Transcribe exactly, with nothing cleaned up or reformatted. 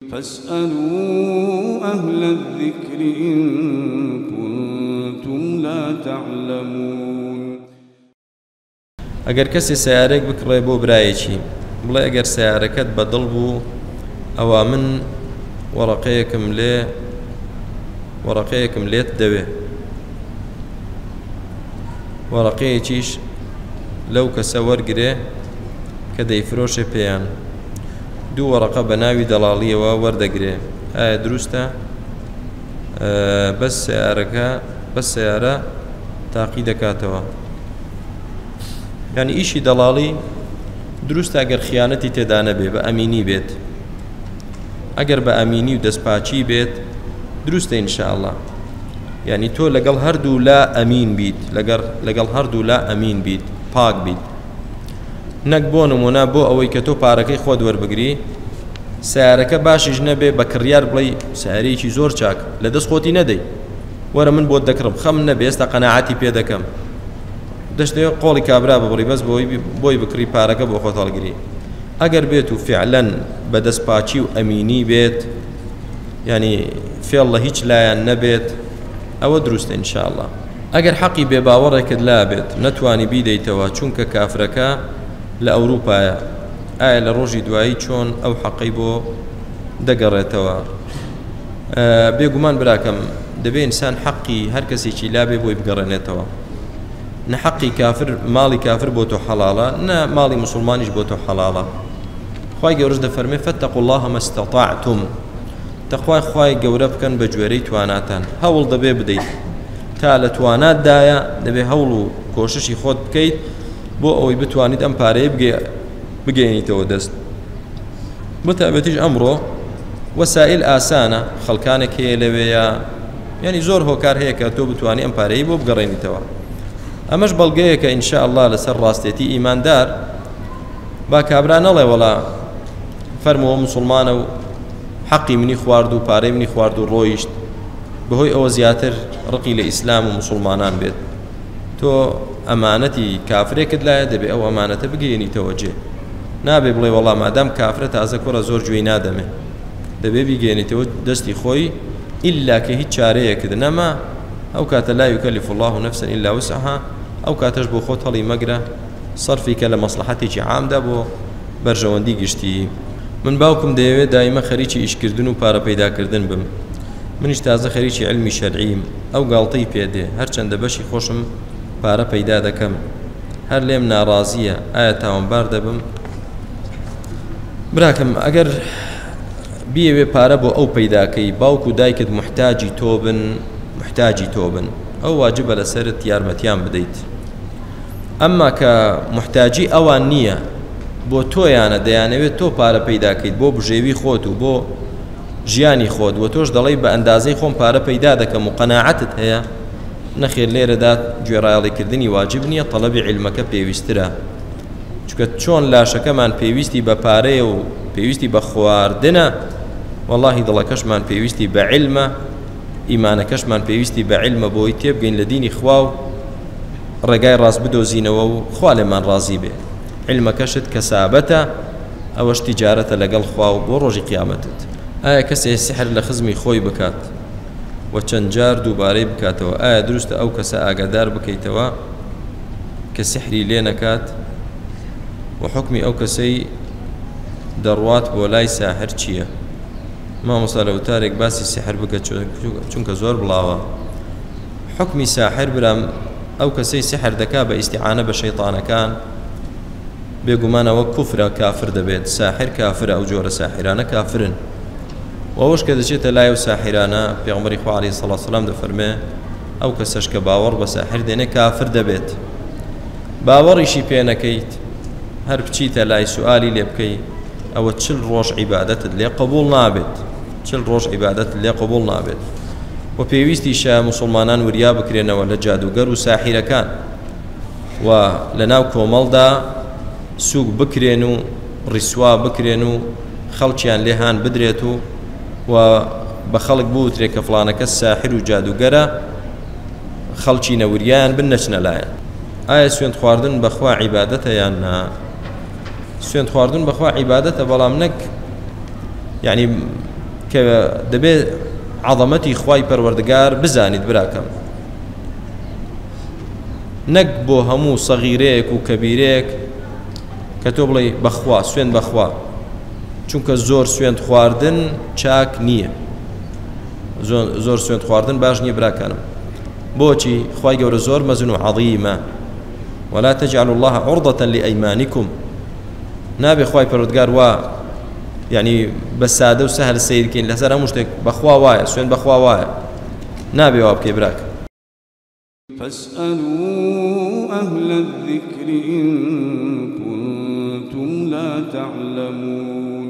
فاسألوا أهل الذكر إن كنتم لا تعلمون. ئەگەر کەسێ سیارێک بکڕێ بۆ برایەکی بڵێ ئەگەر سیارەکەت بەدڵ بوو ئەوە من وەڕەقەیەکم لێ وەڕەقەیەکم لێت دەوێ وەڕەقەیەکیش لەو کەسە وەرگرێ کە دەیفرۆشێ پێیان دوو وەڕەقە بە ناوی دەڵاڵیەوە وەردەگرێ ئایا دروستە بەس سیارەکە بەس سیارە تاقی دەکاتەوە یعنی ئیشی دەڵاڵی دروستە ئەگەر خیانەتی تێدا نەبێ بە ئەمینی بێت ئەگەر بە ئەمینی و دەستپاچی بێت دروستە ئینشاءالله یعنی تۆ لەگەڵ هەردوو لا ئەمین بیت لەگەڵ هەردوو لا ئەمین بیت پاک بیت نەک بۆ نمونە بۆ ئەوەی کە تۆ پارەکەی خۆت وەربگری سیارەکە باشیش نەبێ بە کڕیار بڵێ سیارەیەکی زۆر چاک لە دەست خۆتی نەدەی وەرە من بۆت دەکڕم خەم نەبێ ئێستا قەناعەتی پێ دەکەم دەشتێ قۆڵی کابرا ببڕی بەس بۆی بکڕی پارەکە بۆ خۆت هەڵگری ئەگەر بێت و فعلەن بە دەستپاچی و ئەمینی بێت ینی فێڵ لە هیچ لایەن نەبێت ئەوە دروستە ئینشاءالله ئەگەر حەقی بێباوەڕێکت لا بێت نەتوانی بیدەیتەوە چونکە کافرەکە لە ئەوروپایە ئایا لە ڕۆژی دوایی چۆن ئەو حەقی بۆ دەگەڕێتەوە بێگومان براکەم دەبێ ئینسان حەقی هەر کەسێکی لا بێ بۆی بگەڕێنێتەوە نە حەقی کافر ماڵی کافر بۆ تۆ حەڵاڵە نە ماڵی موسڵمانیش بۆ تۆ حەڵاڵە خوای گەورەش دەفەرمێ فەتەقوا الله ما استطعتم تەخوای خوای گەورە بکەن بە گوێرەی تواناتان هەوڵ دەبێ بدەیت تا لە تواناتدایە دەبێ هەوڵ و کۆششی خۆت بکەیت بۆ ئەوەی بتوانیت ئەم پارەیە بگەێنیتەوە دەست بەتایبەتیش ئەمڕۆ وەسائل ئاسانە خەڵکانێک هەیە لەوەیە یعنی زۆر هۆکار هەیە کە تۆ بتوانی ئەم پارەیە بۆ بگەڕێنیتەوە ئەمەش بەڵگەیەکە ئینشاءالله لەسەر ڕاستێتی ئیماندار با کابرا نەڵێ وەڵا فەرمەوە موسڵمانە و حەقی منی خوارد و پارەی منی خوارد و ڕۆیشت بەهۆی ئەوە زیاتر ڕقی لە ئیسلام و موسڵمانان بێت تۆ ئەمانەتی کافرێکت لایە دەبێ ئەو ئەمانەتە بگەێنیتەوە جێ نابێ بڵێ وەڵا مادام کافرە تازە کوڕە زۆر گوێی نادەمێ دەبێ بیگەێنیتەوە دەستی خۆی ئیلا کە هیچ چارەیەکت نەما ئەو کاتە لا یکەلیف الله نفسا إلا وسعها ئەو کاتەش بۆ خۆت هەڵی مەگرە سەرفی کە لە مەسلحەتێکی عامدا بۆ بەرژەوەندی گشتی من باوکم دەیەوێت دایمە خەریکی ئیشکردن و پارە پەیداکردن بم منیش تازە خەریکی علمی شەرعیم ئەو گاڵتەی پێدێ هەرچەندە بەشی خۆشم پارە پەیدا دەکەم هەر لێم ناڕازیە ئایا تاوانبار دەبم براکەم ئەگەر بیەوێ پارە بۆ ئەو پەیداکەی باوک و دایکت محتاجی تۆ بن محتاجی تۆ بن ئەو واجبە لەسەرت یارمەتیان بدەیت ئەمما کە محتاجی ئەوان نییە بۆ تۆیانە دەیانەوێت تۆ پارە پەیداکەیت بۆ بژێوی خۆت و بۆ ژیانی خۆت و تۆش دەڵێی بە ئەندازەی خۆم پارە پەیدا دەکەم و قەناعەتت هەیە نەخێر لێرەدا گوێڕایەڵیکردنی واجب نییە تەڵەبی عیلمەکە پێویسترە چونکە چۆن لاشەکەمان پێویستی بە پارەیە و پێویستی بە خواردنە وەڵاهی دڵەکەشمان پێویستی بە عیلمە ئیمانەکەشمان پێویستی بە عیلمە بۆی تێبگەین لە دینی خوا و ڕێگای ڕاست بدۆزینەوە و خوا لێمان ڕازی بێ عیلمەکەشت کەسابەتە ئەوەش تیجارەتە لەگەڵ خوا و بۆ ڕۆژی قیامەتت ئایا کەسێ سحر لە خزمی خۆی بکات و چەند جار دووبارەی بکاتەوە ئایا دروستە ئەو کەسە ئاگادار بکەیتەوە کە سحری لێ نەکات و حکمی ئەو کەسەی دەڕوات بۆ لای ساحر چییە مامۆستا لە وتارێک باسی سحر بکە چونکە زۆر بڵاوە حکمی ساحر برام ئەو کەسەی سحر دەکا بە ئیستیعانە بە شەیطانەکان بێگومانەوە کوفرە کافر دەبێت ساحر کافرە ئەو جۆرە ساحرانە کافرن وەوەش کە دەچێتە لای و ساحرانە پێغەمبەری خوا عەلەیهی سەڵاتو وسەلام دەفەرمێ ئەو کەسەش کە باوەڕ بە ساحر دێنێ کافر دەبێت باوەڕیشی پێ نەکەیت هەر بچیتە لای سوئالی لێ بکەی ئەوە چل ڕۆژ عیبادەتت لێ قبوڵ نابێت چل ڕۆژ عیبادەتت لێ قبوڵ نابێت و پێویستیشە موسڵمانان وریا بکرێنەوە لە جادوگەر و ساحیرەکان و لە ناو کۆمەڵدا سووک بکرێن و ڕیسوا بکرێن و خەڵکیان لێهان بدرێت و و بە خەڵک بوترێ کە فڵانەکە ساحر و جادوگەرە خەڵکی نەوریان بن نەچنە لایەن ئایا سوێند خواردن بەخوا عیبادەتە یان نا سوێند خواردن بەخوا عیبادەتە بەڵام نەک یعنی کە دەبێت عەظەمەتی خوای پەروەردگار بزانیت براکەم، نەک بۆ هەموو سەغیرەیەک و کەبیرەیەک کە تۆ بڵێ بەخوا سوێن بەخوا، چونکە زۆر سوێند خواردن چاک نییە، زۆر سوێند خواردن باش نییە براکانم. بۆچی؟ خوای گەورە زۆر مەزن و عەظیمە. ولا تجعلوا الله عرضة لأيمانكم، نابێ خوای پەروەردگار وا یعنی بە سادە و سەهل سیرکەین لەسەر هەموو شتێک بەخوا وایە، سوێن بەخوا وایە، نابێ وا بکەی براک. فاسألوا أهل الذكر إن كنتم لا تعلمون.